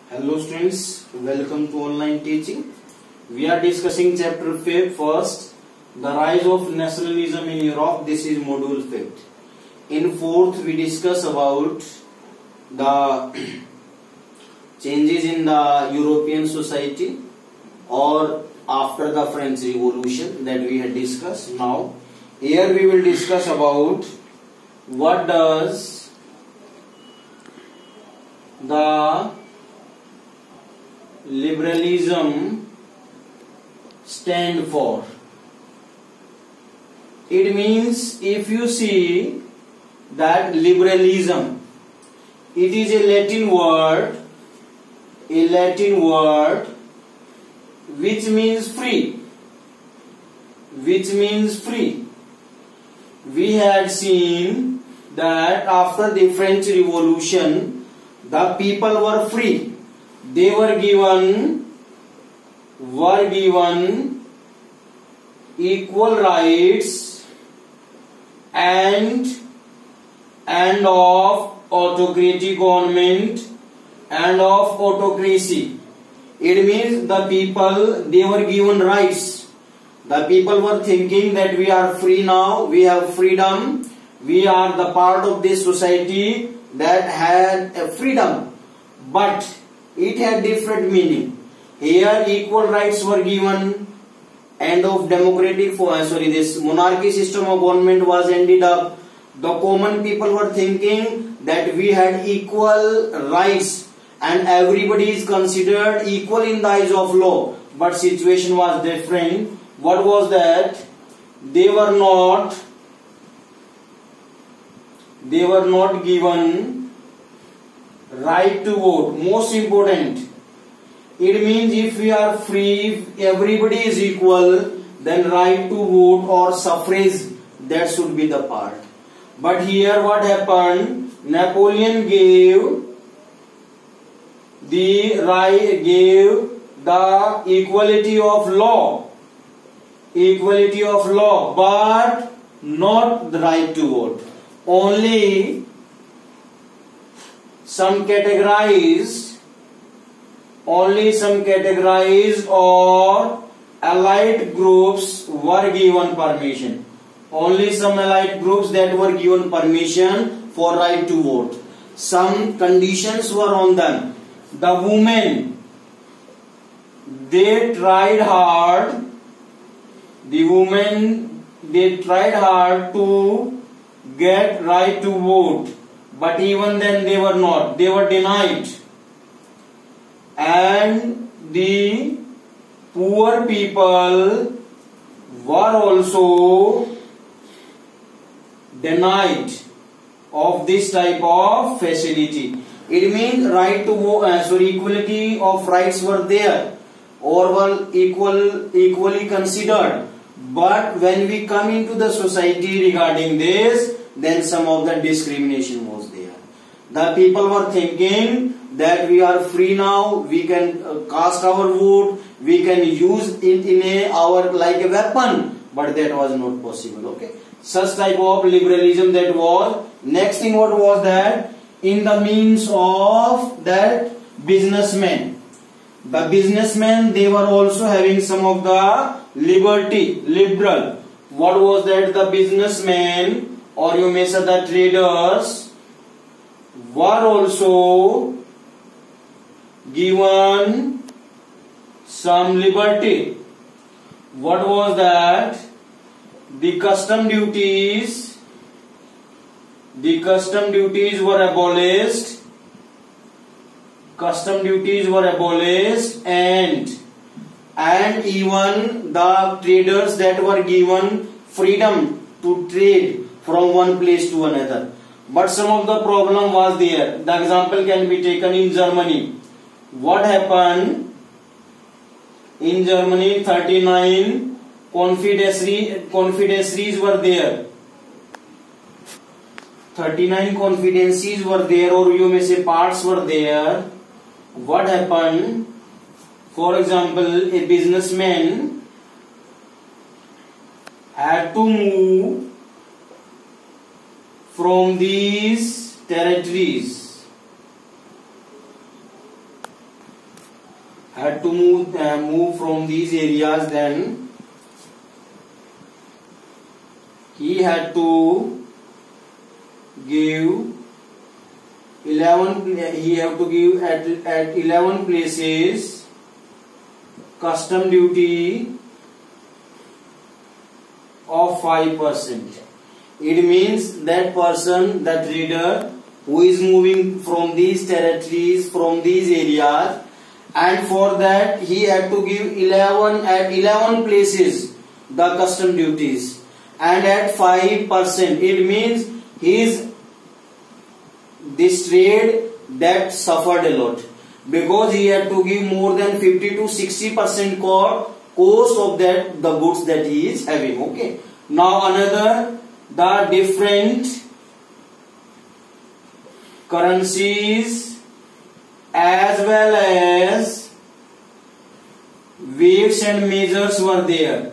Hello students, welcome to online teaching. We are discussing chapter 5 first, the rise of nationalism in Europe. This is module 5. In fourth we discuss about the changes in the European society or after the French Revolution that we had discussed. Now here we will discuss about what does the liberalism stand for. It means, if you see that liberalism, it is a Latin word which means free, We had seen that after the French Revolution, the people were free. They were given equal rights and of autocratic government and of autocracy. It means the people, they were given rights. The people were thinking that we are free now, we have freedom, we are the part of this society that had a freedom, but it had different meaning. Here equal rights were given, end of this monarchy system of government was ended up. The common people were thinking that we had equal rights and everybody is considered equal in the eyes of law, but situation was different. What was that? They were not given right to vote. Most important, it means if we are free, if everybody is equal, then right to vote or suffrage, that should be the part. But here what happened? Napoleon gave the equality of law, but not the right to vote. Only some categorized or allied groups were given permission. Only some allied groups that were given permission for right to vote. Some conditions were on them. The women, they tried hard to get right to vote, but even then they were denied. And the poor people were also denied of this type of facility. It means right to vote, equality of rights were there or were equally considered. But when we come into the society regarding this, then some of the discrimination was there. The people were thinking that we are free now, we can cast our vote, we can use it in our like a weapon, but that was not possible. Okay, such type of liberalism that was. Next thing, what was that? In the means of that businessmen. The businessmen, they were also having some of the liberal. What was that? The businessmen, or you may say the traders, were also given some liberty. What was that? The custom duties were abolished. And even the traders that were given freedom to trade from one place to another. But some of the problem was there. The example can be taken in Germany. What happened? In Germany, 39 confederacies were there. 39 confederacies were there, or you may say parts were there. What happened? For example, a businessman had to move from these territories had to move from these areas, then he had to give 11. He have to give at 11 places custom duty of 5%. It means that person, that trader who is moving from these territories, from these areas, and for that he had to give 11 places the custom duties, and at 5%. It means this trade that suffered a lot, because he had to give more than 50 to 60% cost of that the goods that he is having. Okay. Now another, the different currencies as well as weights and measures were there.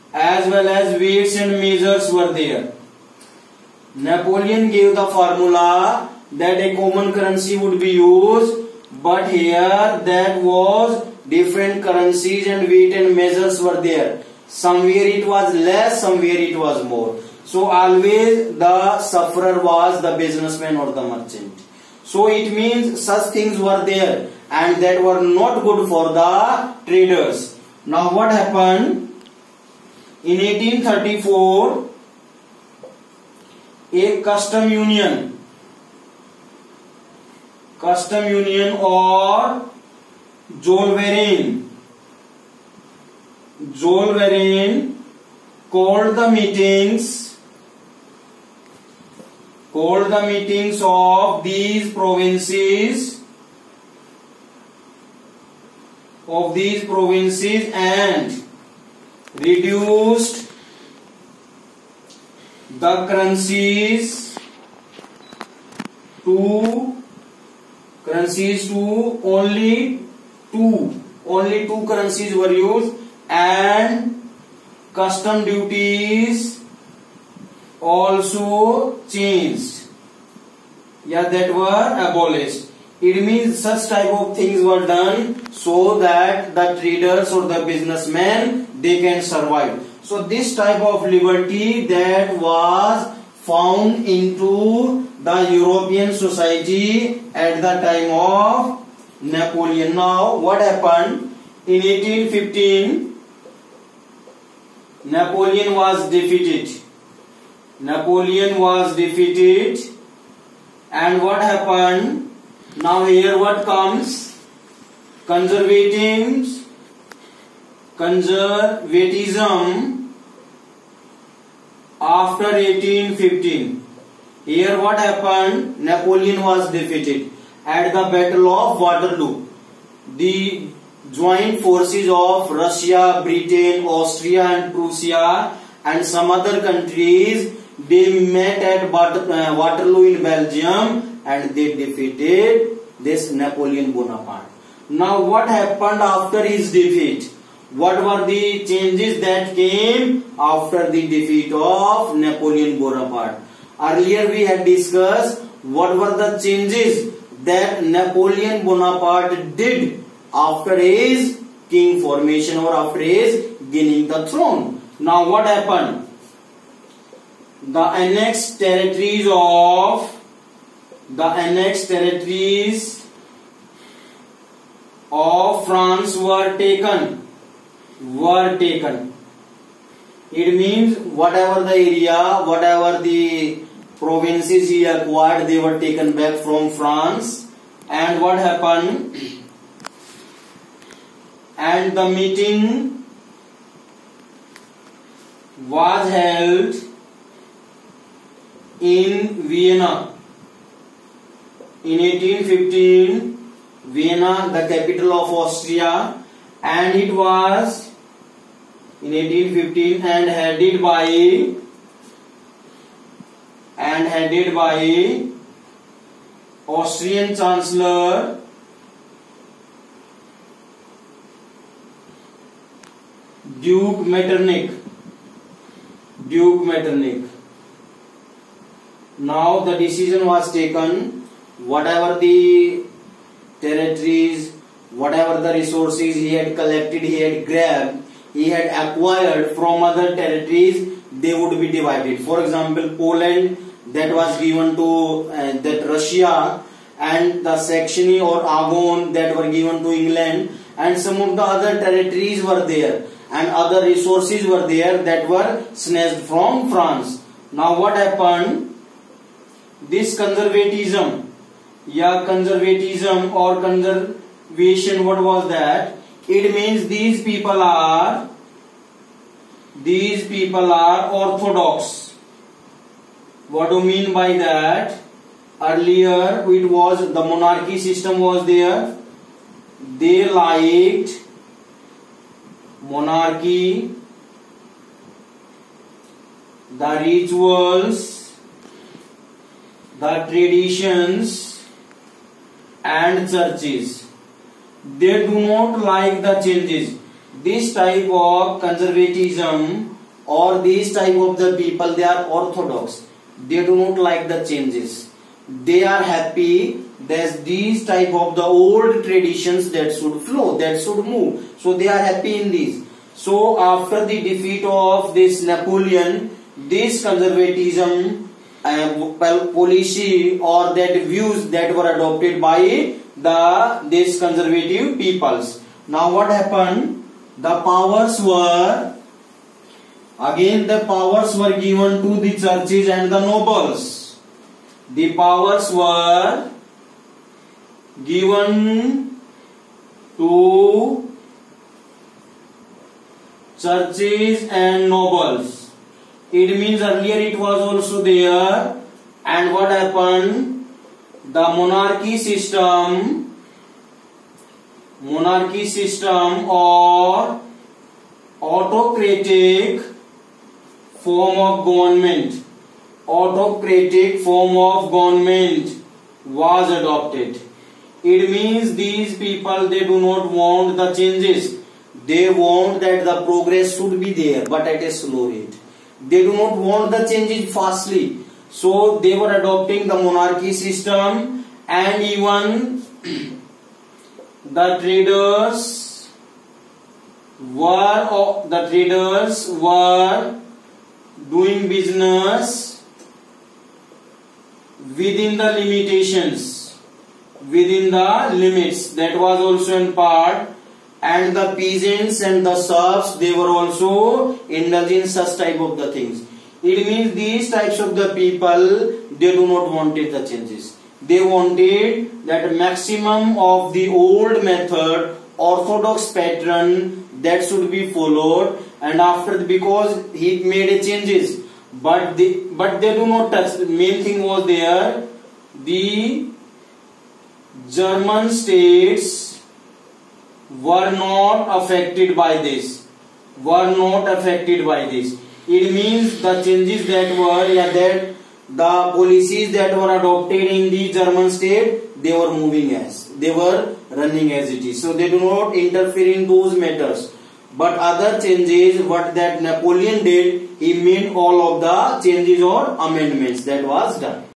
Napoleon gave the formula that a common currency would be used, but here that was different currencies and weight and measures were there. Somewhere it was less, somewhere it was more. So always the sufferer was the businessman or the merchant. So it means such things were there and that were not good for the traders. Now what happened? In 1834, a custom union or Zollverein called the meetings of these provinces and reduced the currencies to only two currencies were used, and custom duties also changed, that were abolished. It means such type of things were done so that the traders or the businessmen, they can survive. So this type of liberty that was found into the European society at the time of Napoleon. Now what happened? In 1815, Napoleon was defeated. And what happened? Now here what comes? Conservatism after 1815. Here what happened? Napoleon was defeated at the Battle of Waterloo. The joint forces of Russia, Britain, Austria and Prussia and some other countries, they met at Waterloo in Belgium and they defeated this Napoleon Bonaparte. Now what happened after his defeat? What were the changes that came after the defeat of Napoleon Bonaparte? Earlier we had discussed what were the changes that Napoleon Bonaparte did after his king formation or after his gaining the throne. Now what happened? The annexed territories of France were taken. It means whatever the area, whatever the provinces he acquired, they were taken back from France. And what happened? And the meeting was held in Vienna. In 1815, Vienna, the capital of Austria, and it was in 1815 and headed by Austrian Chancellor Duke Metternich. Now the decision was taken, whatever the territories, whatever the resources he had collected, he had grabbed, he had acquired from other territories, they would be divided. For example, Poland, that was given to that Russia, and the Saxony or Aragon, that were given to England, and some of the other territories were there, and other resources were there that were snatched from France. Now what happened? This conservatism or conservation, what was that? It means these people are orthodox. What do you mean by that? Earlier it was the monarchy system was there. They liked monarchy, the rituals, the traditions and churches. They do not like the changes. This type of conservatism or this type of the people, they are orthodox. They do not like the changes. They are happy that these type of the old traditions that should flow, that should move. So they are happy in this. So after the defeat of this Napoleon, this conservatism policy or that views that were adopted by this conservative peoples. Now what happened? The powers were given to the churches and the nobles. The powers were given to churches and nobles. It means earlier it was also there. And what happened? The monarchy system or autocratic form of government was adopted. It means these people, they do not want the changes. They want that the progress should be there, but at a slow rate. They do not want the changes fastly. So they were adopting the monarchy system, and even the traders were doing business within the limitations, within the limits. That was also in part. And the peasants and the serfs, they were also indulging such type of the things. It means these types of the people, they do not wanted the changes. They wanted that maximum of the old method, orthodox pattern, that should be followed. And after, because he made a changes, but they do not touch. The main thing was there, the German states were not affected by this. It means the changes that were, that the policies that were adopted in the German state, they were running as it is. So they do not interfere in those matters. But other changes, what that Napoleon did, he made all of the changes or amendments that was done.